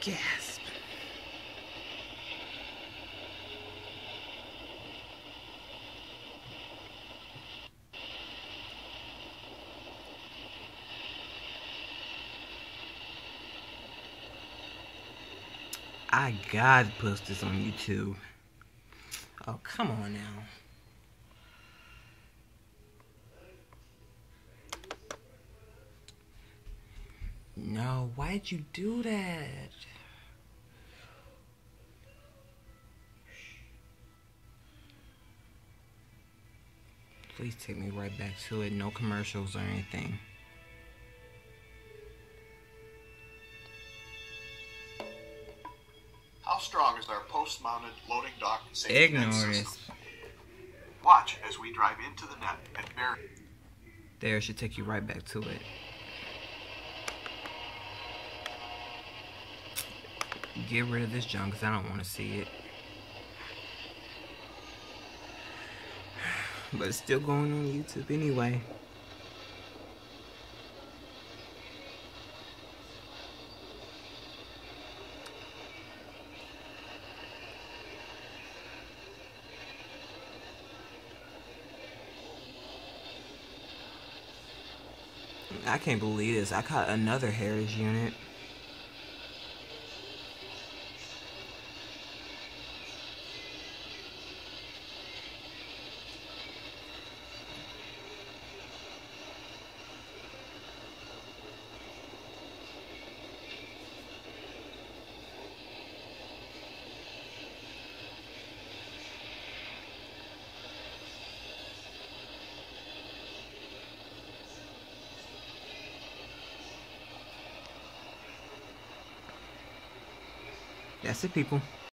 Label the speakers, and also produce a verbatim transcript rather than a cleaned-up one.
Speaker 1: Gasp. I gotta post this on YouTube. Oh, come on now. No, why'd you do that? Please take me right back to it. No commercials or anything.
Speaker 2: How strong is our post-mounted loading dock safety
Speaker 1: Ignore
Speaker 2: net
Speaker 1: this.
Speaker 2: system? Watch as we drive into the net and bury.
Speaker 1: There, it should take you right back to it. Get rid of this junk because I don't want to see it. But it's still going on YouTube anyway. I can't believe this. I caught another heritage unit. That's it, people.